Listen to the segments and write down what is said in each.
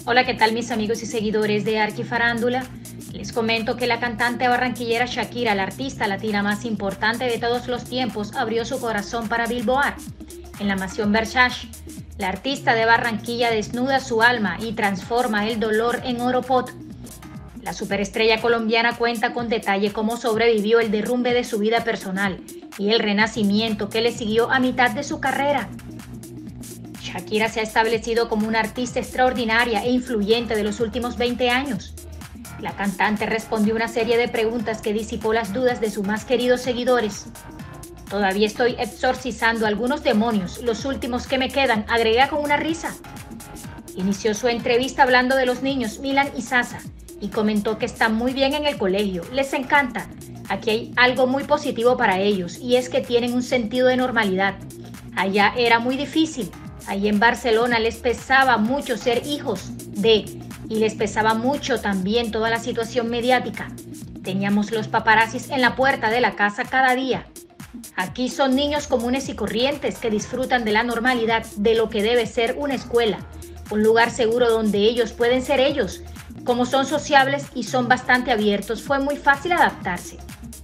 Hola, ¿qué tal mis amigos y seguidores de Arquifarándula? Les comento que la cantante barranquillera Shakira, la artista latina más importante de todos los tiempos, abrió su corazón para Billboard. En la mansión Versace, la artista de Barranquilla desnuda su alma y transforma el dolor en oro pot. La superestrella colombiana cuenta con detalle cómo sobrevivió el derrumbe de su vida personal y el renacimiento que le siguió a mitad de su carrera. Shakira se ha establecido como una artista extraordinaria e influyente de los últimos 20 años. La cantante respondió una serie de preguntas que disipó las dudas de sus más queridos seguidores. Todavía estoy exorcizando algunos demonios, los últimos que me quedan, agrega con una risa. Inició su entrevista hablando de los niños Milan y Sasa y comentó que están muy bien en el colegio, les encanta. Aquí hay algo muy positivo para ellos y es que tienen un sentido de normalidad. Allá era muy difícil. Allí en Barcelona les pesaba mucho ser hijos y les pesaba mucho también toda la situación mediática. Teníamos los paparazzis en la puerta de la casa cada día. Aquí son niños comunes y corrientes que disfrutan de la normalidad, de lo que debe ser una escuela, un lugar seguro donde ellos pueden ser ellos. Como son sociables y son bastante abiertos, fue muy fácil adaptarse.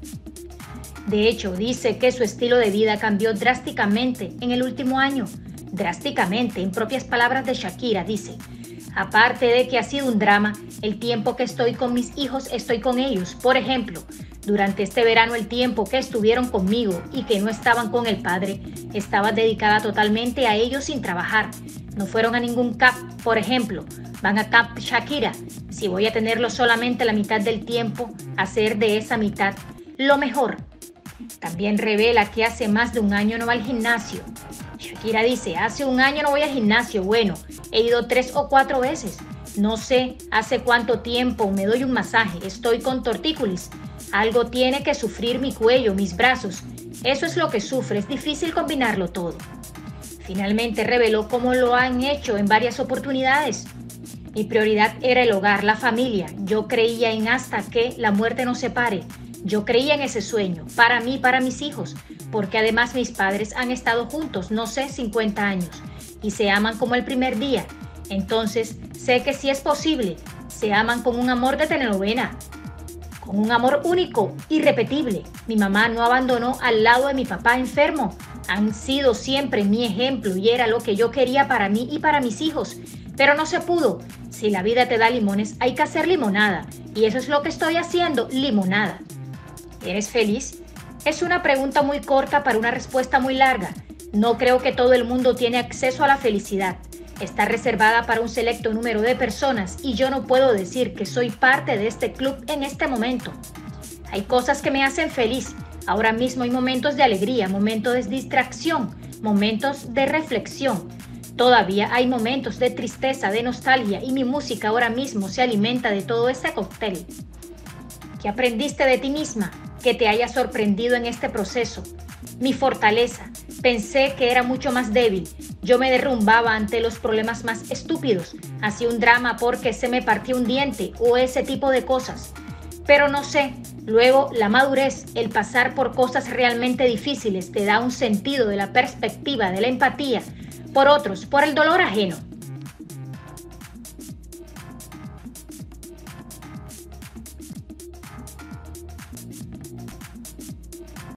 De hecho, dice que su estilo de vida cambió drásticamente en el último año. Drásticamente, en propias palabras de Shakira, dice: aparte de que ha sido un drama, el tiempo que estoy con mis hijos, estoy con ellos. Por ejemplo, durante este verano el tiempo que estuvieron conmigo y que no estaban con el padre, estaba dedicada totalmente a ellos sin trabajar. No fueron a ningún camp, por ejemplo, van a Camp Shakira. Si voy a tenerlo solamente la mitad del tiempo, hacer de esa mitad lo mejor. También revela que hace más de un año no va al gimnasio. Shakira dice: hace un año no voy al gimnasio. Bueno, he ido 3 o 4 veces. No sé hace cuánto tiempo me doy un masaje. Estoy con tortícolis. Algo tiene que sufrir mi cuello, mis brazos. Eso es lo que sufre. Es difícil combinarlo todo. Finalmente reveló cómo lo han hecho en varias oportunidades. Mi prioridad era el hogar, la familia. Yo creía en hasta que la muerte nos separe. Yo creía en ese sueño, para mí, para mis hijos, porque además mis padres han estado juntos, no sé, 50 años, y se aman como el primer día. Entonces, sé que sí es posible, se aman con un amor de telenovela, con un amor único, irrepetible. Mi mamá no abandonó al lado de mi papá enfermo, han sido siempre mi ejemplo y era lo que yo quería para mí y para mis hijos, pero no se pudo. Si la vida te da limones, hay que hacer limonada, y eso es lo que estoy haciendo, limonada. ¿Eres feliz? Es una pregunta muy corta para una respuesta muy larga. No creo que todo el mundo tiene acceso a la felicidad. Está reservada para un selecto número de personas y yo no puedo decir que soy parte de este club en este momento. Hay cosas que me hacen feliz. Ahora mismo hay momentos de alegría, momentos de distracción, momentos de reflexión. Todavía hay momentos de tristeza, de nostalgia y mi música ahora mismo se alimenta de todo ese cóctel. ¿Qué aprendiste de ti misma? Que te haya sorprendido en este proceso. Mi fortaleza. Pensé que era mucho más débil. Yo me derrumbaba ante los problemas más estúpidos. Hacía un drama porque se me partió un diente o ese tipo de cosas. Pero no sé, luego la madurez, el pasar por cosas realmente difíciles te da un sentido de la perspectiva, de la empatía por otros, por el dolor ajeno.